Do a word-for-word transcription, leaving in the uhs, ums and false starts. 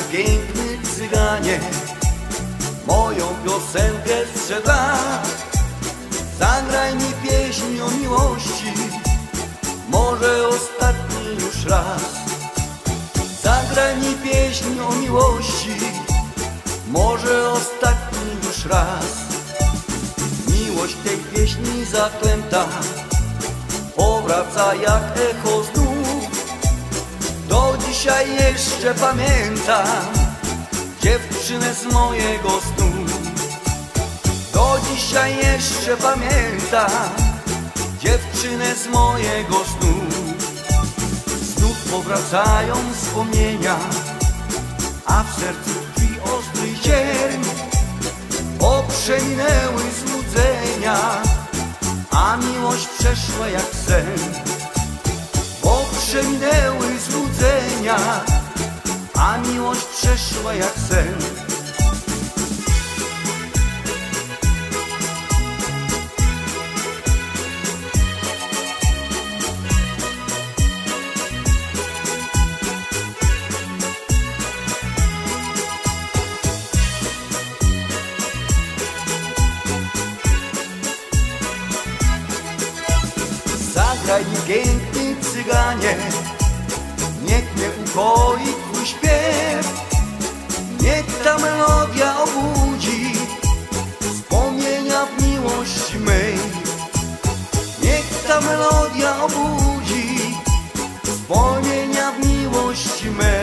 piękny cyganie, moją piosenkę sprzeda. Zagraj mi pieśń o miłości, może ostatni już raz. Zagraj mi pieśń o miłości, może ostatni już raz. Miłość tej pieśni zaklęta powraca jak echo znów. Do dzisiaj jeszcze pamiętam dziewczynę z mojego snu. Do dzisiaj jeszcze pamiętam dziewczynę z mojego snu. Znów powracają wspomnienia, a w sercu tkwi ostry cierń. Bo przeminęły złudzenia, a miłość przeszła jak sen. Bo przeminęły złudzenia, a miłość przeszła jak sen. Zagraj mi piękny cyganie, niech mnie ukoi twój śpiew. Niech ta melodia obudzi wspomnienia w miłości mej. Niech ta melodia obudzi wspomnienia w miłości mej.